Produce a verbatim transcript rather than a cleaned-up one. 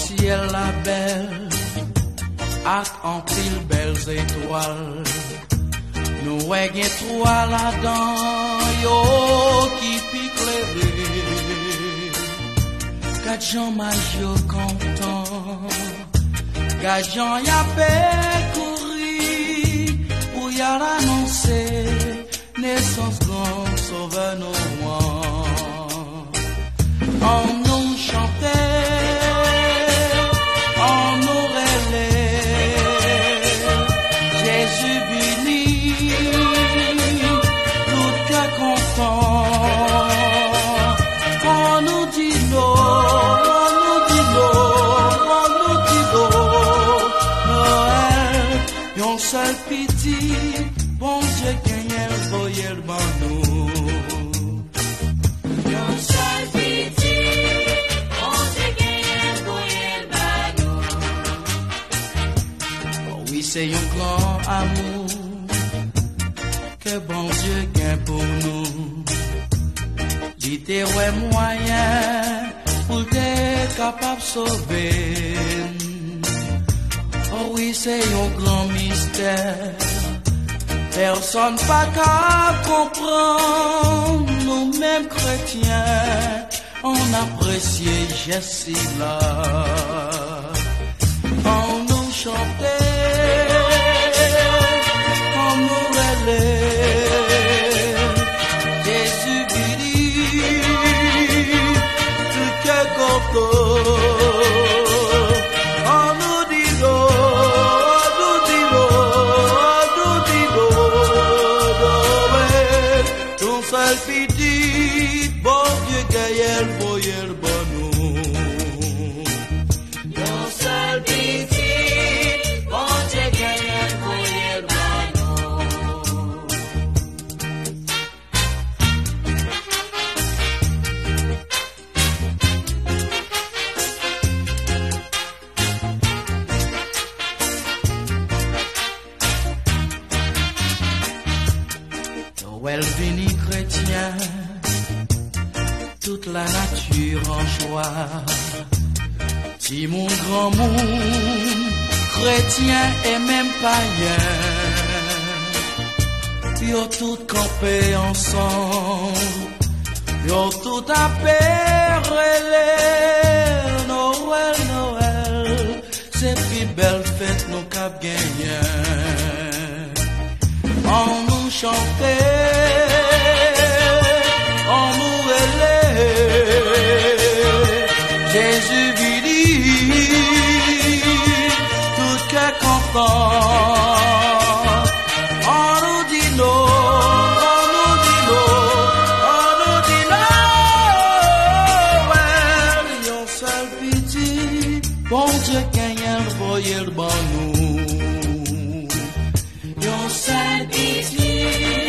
ciel la belle, ak en pile belles étoiles. Nous ayons trois là-dedans, yo qui pique les rêves. Quatre gens majeurs contents, quatre gens y a fait courir pour y annoncer naissance grand sauveur nos rois. On nous chantait, on nous relève, Jésus béni, tout cas content. On nous dit non, on nous dit non, on nous dit non. Noël, yon seul pitié, bon Dieu gagne le voyer ban nous. Yon seul pitié, bon Dieu gagne le voyer ban nous. Oh oui, c'est un grand amour que bon Dieu gagne pour nous. L'idée ouais moyen pour t'être capable de sauver. Oh oui, c'est un grand mystère. Personne pas qu'à comprendre. Nous-mêmes chrétiens, on apprécie Jésus là. On nous chantait, on nous relève. Jésus béni, tout cœur content. On nous dit non, on nous dit non, on nous dit non, Noël, ton seul petit, bon Dieu gagne le voyer bon nous. Yon seul pitié, bon Dieu gagne le voyer ban nous. Noël béni chrétien, toute la nature en joie. Si mon grand monde, chrétien et même païen, yo tout campé ensemble, yo tout apérélé. Noël, Noël, c'est plus belle fête nous cap gagné. On nous chantait, on nous relève, Jésus béni, tout cœur content. On nous dit non, on nous dit non, on nous dit non. Ouais, yon seul petit, bon Dieu gagne le voyer ban nous. Yon seul Pitié,